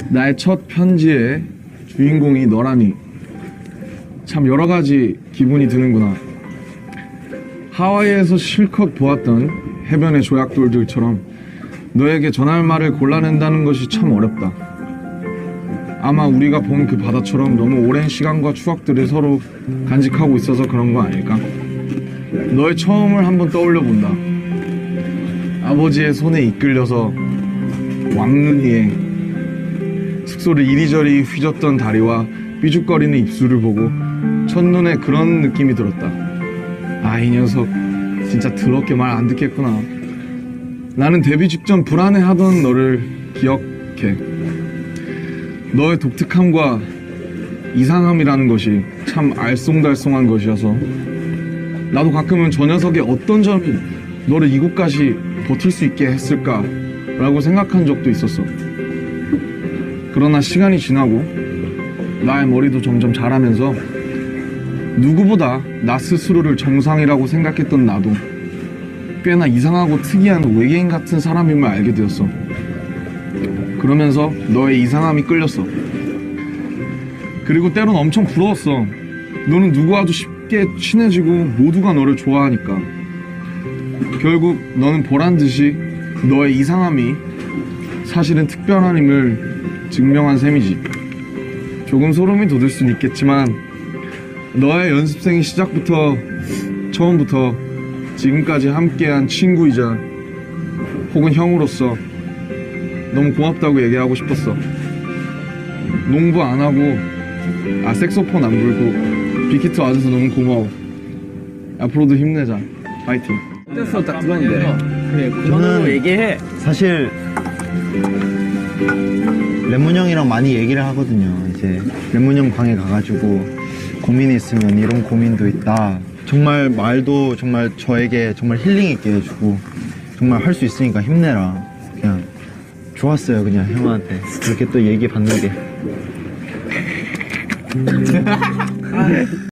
나의 첫 편지의 주인공이 너라니 참 여러가지 기분이 드는구나. 하와이에서 실컷 보았던 해변의 조약돌들처럼 너에게 전할 말을 골라낸다는 것이 참 어렵다. 아마 우리가 본 그 바다처럼 너무 오랜 시간과 추억들을 서로 간직하고 있어서 그런 거 아닐까? 너의 처음을 한번 떠올려 본다. 아버지의 손에 이끌려서 왕눈이에 숙소를 이리저리 휘젓던 다리와 삐죽거리는 입술을 보고 첫눈에 그런 느낌이 들었다. 아, 이 녀석 진짜 더럽게 말 안 듣겠구나. 나는 데뷔 직전 불안해하던 너를 기억해. 너의 독특함과 이상함이라는 것이 참 알쏭달쏭한 것이어서 나도 가끔은 저 녀석의 어떤 점이 너를 이곳까지 버틸 수 있게 했을까 라고 생각한 적도 있었어. 그러나 시간이 지나고 나의 머리도 점점 자라면서 누구보다 나 스스로를 정상이라고 생각했던 나도 꽤나 이상하고 특이한 외계인 같은 사람임을 알게 되었어. 그러면서 너의 이상함이 끌렸어. 그리고 때론 엄청 부러웠어. 너는 누구와도 쉽게 친해지고 모두가 너를 좋아하니까. 결국 너는 보란듯이 너의 이상함이 사실은 특별한 힘을 증명한 셈이지. 조금 소름이 돋을 순 있겠지만 너의 연습생의 시작부터 처음부터 지금까지 함께한 친구이자 혹은 형으로서 너무 고맙다고 얘기하고 싶었어. 농부 안 하고 색소폰 안 불고 빅히트 와줘서 너무 고마워. 앞으로도 힘내자. 파이팅. 어땠어? 딱 들었는데. 그래, 그만으로 저는 얘기해. 사실 레몬 형이랑 많이 얘기를 하거든요. 이제 레몬 형 방에 가가지고 고민이 있으면 이런 고민도 있다. 정말 말도 정말 저에게 정말 힐링 있게 해주고 정말 할 수 있으니까 힘내라. 그냥 좋았어요. 그냥 형한테 그렇게 또 얘기 받는 게.